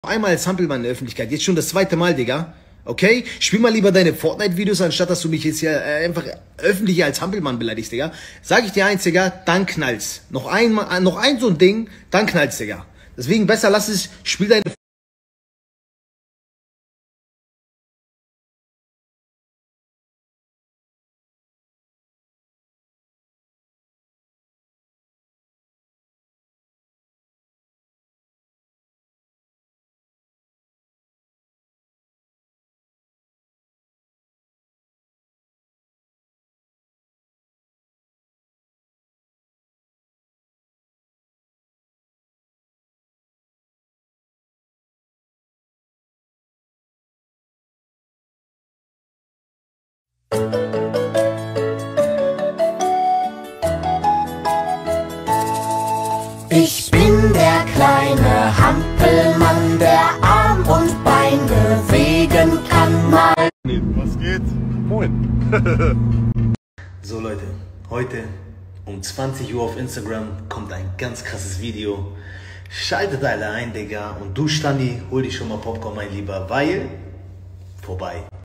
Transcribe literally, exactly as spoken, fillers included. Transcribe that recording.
Einmal als Hampelmann in der Öffentlichkeit, jetzt schon das zweite Mal, Digga. Okay? Spiel mal lieber deine Fortnite-Videos, anstatt dass du mich jetzt hier äh, einfach öffentlich als Hampelmann beleidigst, Digga. Sag ich dir eins, Digga, dann knallt's. Noch ein, noch ein so ein Ding, dann knallt's, Digga. Deswegen besser lass es, spiel deine... Ich bin der kleine Hampelmann, der Arm und Bein bewegen kann. Mal. Was geht? Moin. So Leute, heute um zwanzig Uhr auf Instagram kommt ein ganz krasses Video. Schaltet alle ein, Digga. Und du, Stani, hol dich schon mal Popcorn, mein Lieber, weil vorbei.